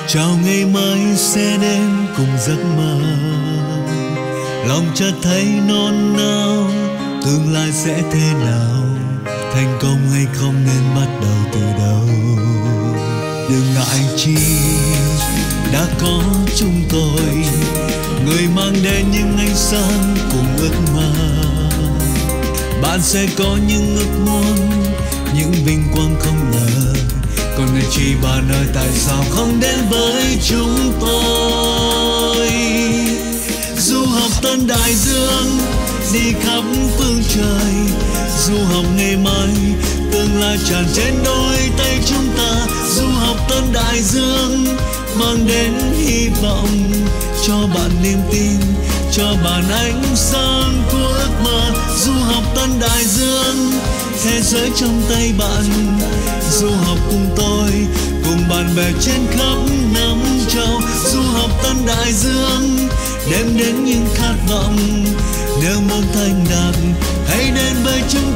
chào ngày mai sẽ đến cùng giấc mơ. Lòng chợt thấy nôn nao, tương lai sẽ thế nào, thành công hay không nên bắt đầu từ đâu. Đừng ngại chi đã có chúng tôi, người mang đến những ánh sáng cùng ước mơ. Bạn sẽ có những ước muốn, những vinh quang không ngờ. Còn người chỉ bạn ơi, tại sao không đến với chúng tôi? Du học tân đại dương, đi khắp phương trời. Du học ngày mai, tương lai tràn trên đôi tay chúng ta. Du học tân đại dương, mang đến hy vọng cho bạn niềm tin, cho bạn ánh sáng của ước mơ. Du học tân đại dương, thế giới trong tay bạn. Du học cùng tôi, cùng bạn bè trên khắp năm châu. Du học tân đại dương, đem đến những khát vọng. Nếu muốn thành đạt, hãy đến với chúng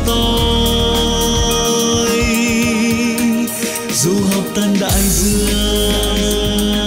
tôi. Du học tân đại dương.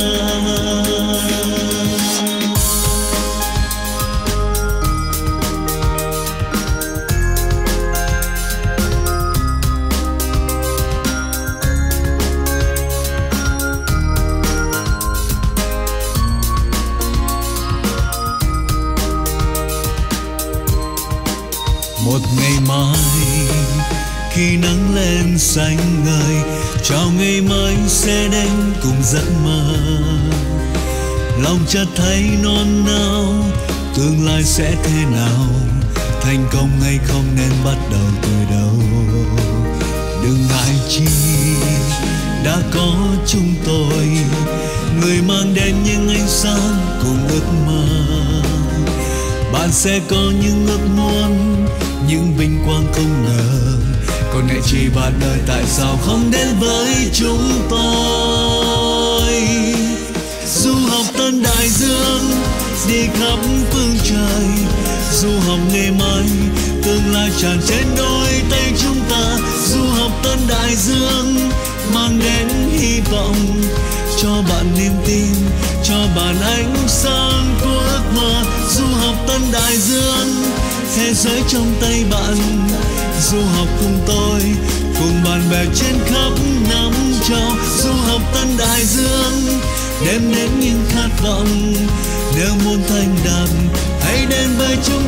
Một ngày mai khi nắng lên xanh ngời, chào ngày mới sẽ đến cùng giấc mơ. Lòng chợt thấy nôn nao, tương lai sẽ thế nào, thành công hay không nên bắt đầu từ đâu. Đừng ngại chi đã có chúng tôi, người mang đến những ánh sáng cùng ước mơ. Bạn sẽ có những ước muốn, những vinh quang không ngờ. Còn ngại chi bạn ơi, tại sao không đến với chúng tôi? Du học tân đại dương, đi khắp phương trời. Du học ngày mai, tương lai tràn trên đôi tay chúng ta. Du học tân đại dương, mang đến hy vọng cho bạn niềm tin, cho bạn ánh sáng của ước mơ. Du học tân đại dương, thế giới trong tay bạn. Du học cùng tôi, cùng bạn bè trên khắp năm châu. Du học tân đại dương, đem đến những khát vọng. Nếu muốn thành đạt, hãy đến với chúng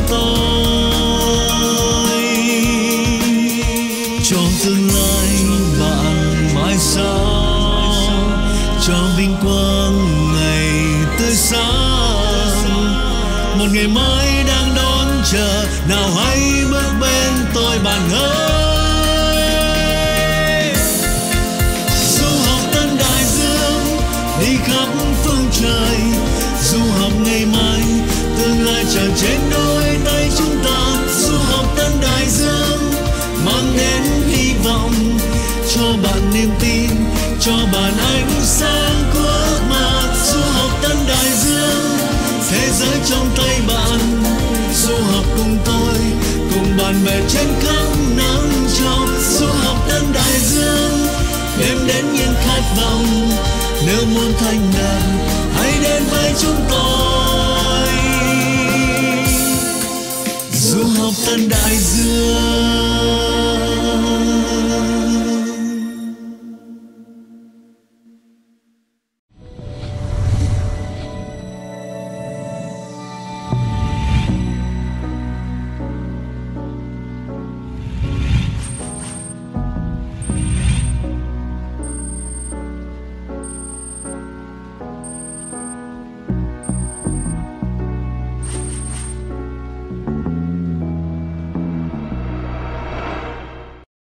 tôi. Cho tương lai bạn mãi sau, cho vinh quang ngày tươi sáng. Một ngày mới đang đón chờ, nào hãy bước bên tôi bạn ơi. Du học tân đại dương, đi khắp phương trời. Du học ngày mai, tương lai tràn trên đôi tay chúng ta. Du học tân đại dương, mang đến hy vọng cho bạn niềm tin, cho bạn ánh sáng của ước mơ. Du học tân đại dương, thế giới trong tay bạn. Du học cùng tôi, cùng bạn bè trên khắp năm châu. Du học tân đại dương, đem đến những khát vọng. Nếu muốn thành đạt, hãy đến với chúng tôi. Du học tân đại dương.